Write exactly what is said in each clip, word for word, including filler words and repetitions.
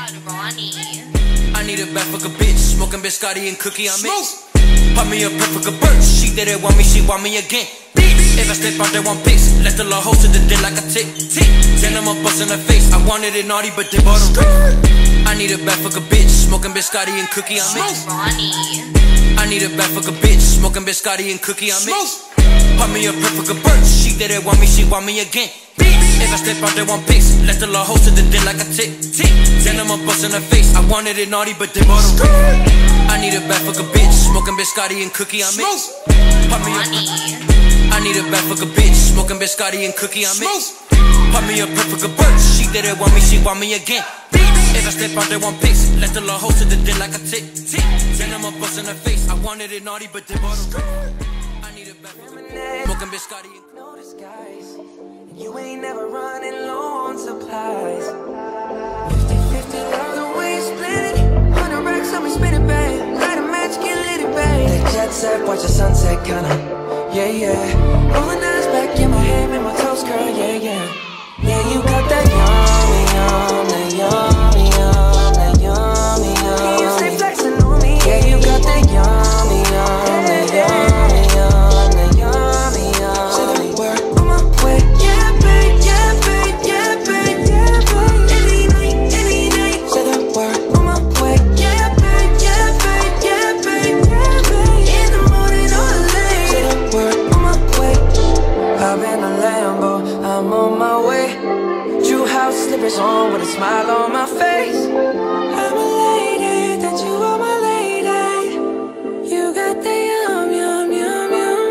I need a bad fuck a bitch, smoking biscotti and cookie on mix. Pop me a perfect a bird, she didn't want me, she want me again. If I step out there one pics, let the law hold to the dick like a tick. Then I'm a bust in her face, I wanted it naughty but they bought a I need a bad fuck a bitch, smoking biscotti and cookie on mix. I need a bad fuck a bitch, smoking biscotti and cookie on mix. Pop me a perfect a bird, she didn't want me, she want me again. If I step out there one pics, let the law hold to the dick like a tick. Then I'm a bust in her face, I wanted it naughty but they bought a I need a bad fuck a bitch, smoking biscotti and cookie on mix. Pop me a I need a bad fuck a bitch, smoking biscotti and cookie on mix. Pop me a perfect a bird, she didn't want me, she want me again. If I step out there one pics, let the law hold to the dick like a tick. Then I'm a bust in her face, I wanted it naughty but they bought a I need a bad fuck a bitch, smoking biscotti and no disguise. You ain't never running low on supplies. Fifty fifty, love the way you split it. Hundred racks on me, spin it, babe. Light a match, get lit, it, babe. Take jet set, watch the sunset, kinda. Yeah, yeah. Rolling eyes back in my head, make my toes curl, yeah, yeah. Yeah, you got that yummy, yum, that yummy, yum, that yummy, yum. Can you stay flexing on me? Yeah, you got that yummy, yum, that yummy, yum, that yummy, yum. Say the word on my way. Yeah, babe, yeah, babe, yeah, babe, yeah, babe. Any night, any night. Say the word on my way. Yeah, babe, yeah, babe, yeah, babe, yeah, babe. In the morning or late. Say the word on my way. Hop in a Lambo, I'm on my way. True house slippers on with a smile on my face. I'm elated that you are my lady. You got the yum, yum, yum, yum.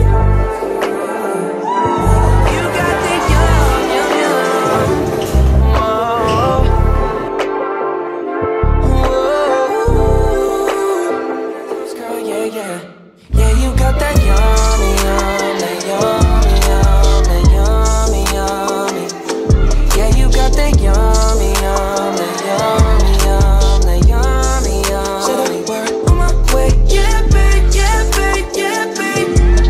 You got the yum, yum, yum. Whoa. Whoa. Girl, yeah, yeah. Yeah, you got that yummy, yum, that yummy, yum, that yummy, yummy. Yeah, you got that yummy, yum, that yummy, yum, that yummy, yum. Say the word on my way. Yeah, babe, yeah, babe, yeah, babe.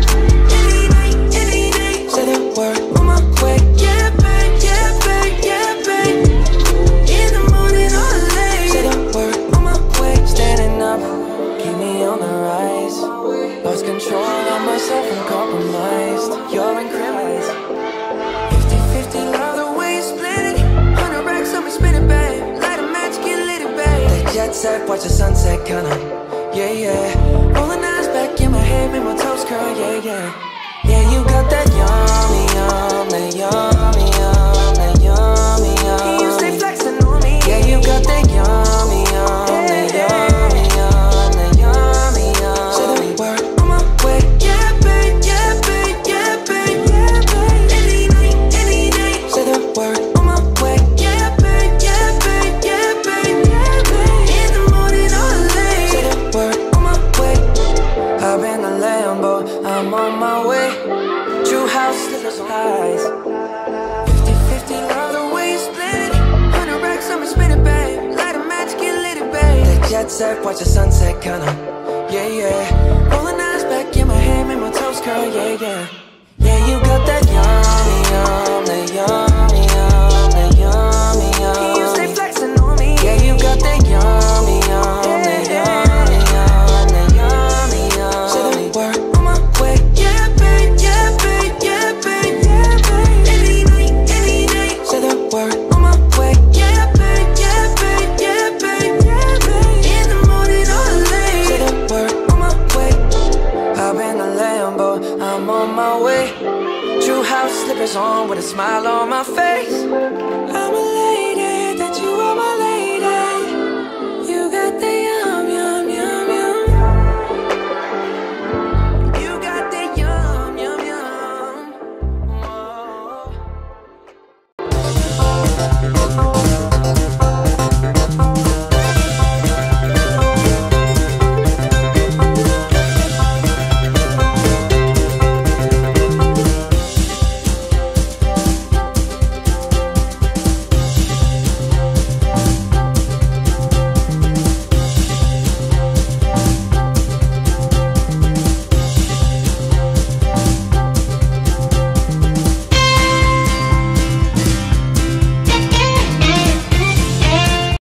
Any night, any night. Say the word on my way. Yeah, babe, yeah, babe, yeah, babe. In the morning or late. Say the word on my way. Standing up, keep me on the rise. Lost control of myself and compromised. You're incriminated. Fifty fifty, love the way you split it. Hundred racks on me, spin it, babe. Light a match, get lit, it, babe. Take jet set, watch the sunset, kinda. Yeah, yeah. Rolling eyes back in my head, make my toes curl, yeah, yeah. Yeah, you got that yummy, yum, that yummy, yum, that yummy, yum. Can you stay flexing on me? Yeah, you got that yummy, yum, that yummy, yum, that yummy, yum. Say the word on my way. Yeah, babe, yeah, babe, yeah, babe, yeah, babe. Any night, any night. Say the word on my way. Yeah, babe, yeah, babe, yeah, babe, yeah, babe. In the morning or late. Say the word on my way. Hop in a Lambo, I'm on my way. True house slippers on eyes. Fifty fifty, love the way you split it. Hundred racks on me, spin it, babe. Light a match, get lit, it, babe. Take jet set, watch the sunset, kinda. Yeah, yeah. Rolling eyes back in my head, make my toes curl, yeah, yeah. Yeah, you got that yummy, yum, that yummy, yum, that yummy, yum. Can you stay flexing on me? Yeah, you got that yummy, yum, that yummy, yum, that yummy, yum. Say the word on my way. Yeah, babe, yeah, babe, yeah, babe, yeah, babe. Any night, any night. Say the word on my way. Yeah, babe, yeah, babe, yeah, babe, yeah, babe. In the morning or late. Say the word on my way. Hop in a Lambo, I'm on my way. True house slippers on with a smile on my face. I'm